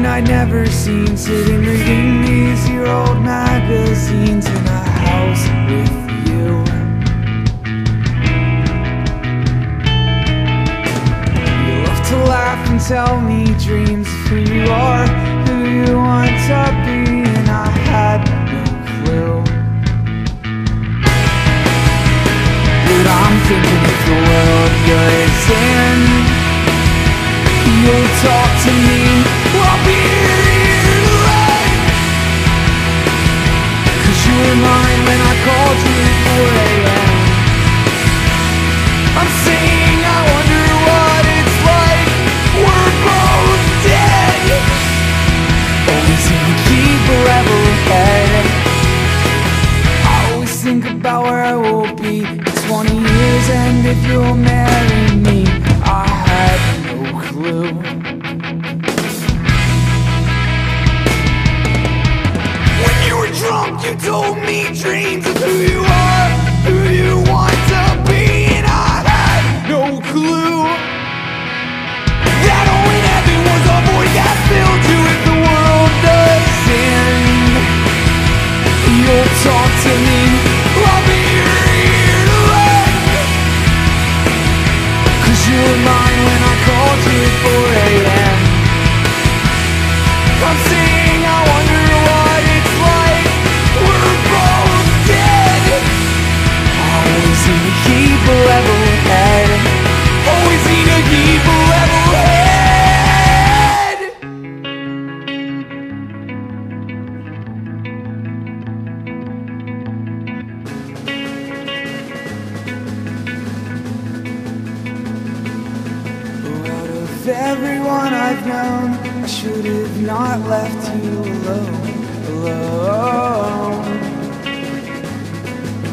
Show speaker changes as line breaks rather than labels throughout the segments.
I'd never seen, sitting reading these year-old magazines in a house with you. You love to laugh and tell me dreams of who you are, who you want to be, and I had no clue. But I'm thinking if the world goes in, you'll talk to me, I'll be here to lend. 'Cause you were mine when I called you at 4 a.m. I'm saying I wonder what it's like, we're both dead. Always seem to keep a level head. I always think about where I will be in 20 years, and if you'll marry me. I had no clue. When you were drunk, you told me dreams of who you are, who you want to be, and I had no clue that only heaven was a void that filled you. If the world does end, you'll talk to me, I'll be here to lend. 'Cause you were mine when I called you at 4 a.m. I'm saying I wonder what it's like, we're both dead. I always seem to keep a level head, always seem to keep a level head. Out of everyone I've known, I should have not left you alone, alone.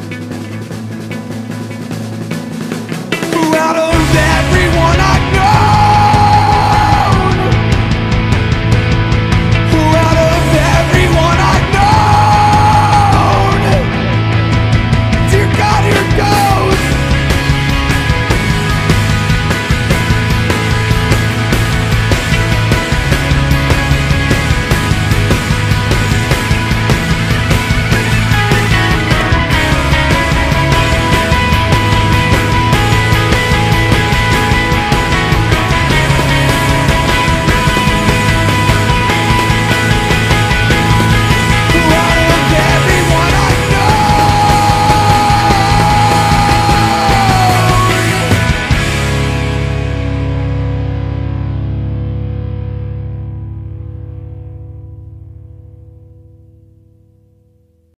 Out of everyone I've known,